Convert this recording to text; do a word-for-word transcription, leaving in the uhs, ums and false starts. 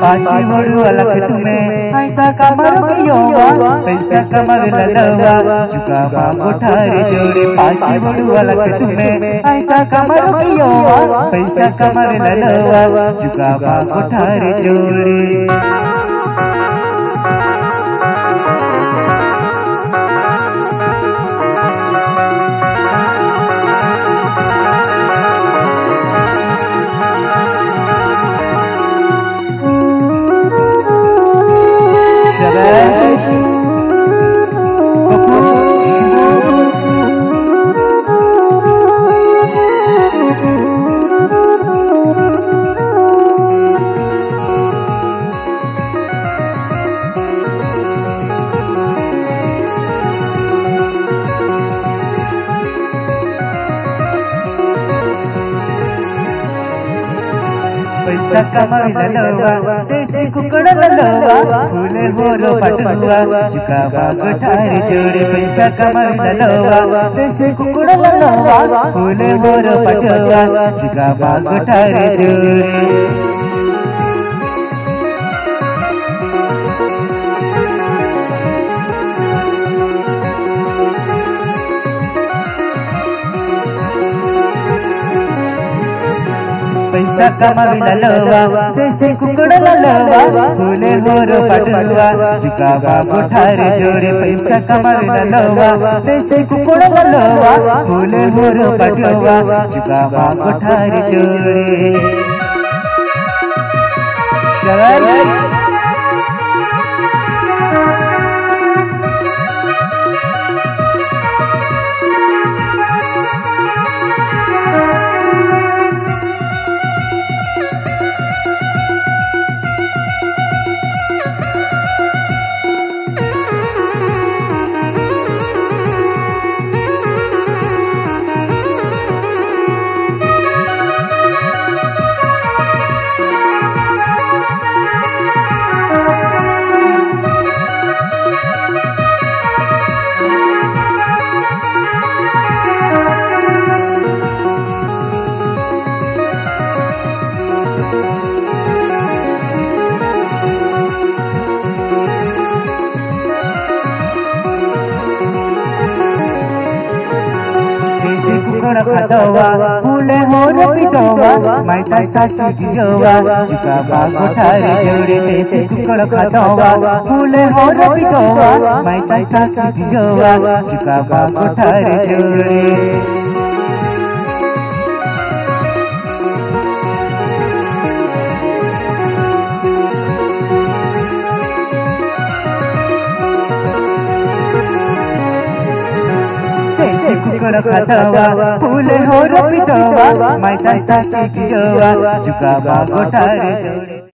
पाची बड़ू अलग तुम्हें आइता कमर कियोवा पैसा कमर ललवा चुका मांगो ठारे जोड़े पाची बड़ू अलग तुम्हें आइता कमर कियोवा पैसा कमर ललवा चुका मांगो ठारे जोड़े पैसा कमर ललवा देसी कुकड़ ललवा फूले होरो पटुआ चुका बाग ठारे जोड़े पैसा कमर ललवा देसी कुकड़ ललवा फूले होरो पटुआ चुका बाग ठारे जोड़े पैसा कमर ललवा देसी कुकड़ ललवा फूले होरो पटुआ चुका बागो ठारे जोड़े पैसा कमर ललवा देसी कुकड़ ललवा फूले होरो पटुआ चुका बागो ठारे जोड़े शाबाश खदवा फूले होरो पिटवा माइता सासी दियोवा चुका बागो ठारे जोड़े देसी कुकड़ खदवा फूले होरो पिटवा माइता सासी दियोवा चुका बागो ठारे जोड़े कुकड़ खदवा फूले होरो पिटवा माइता सासी दियोवा चुका बागो ठारे जोड़े।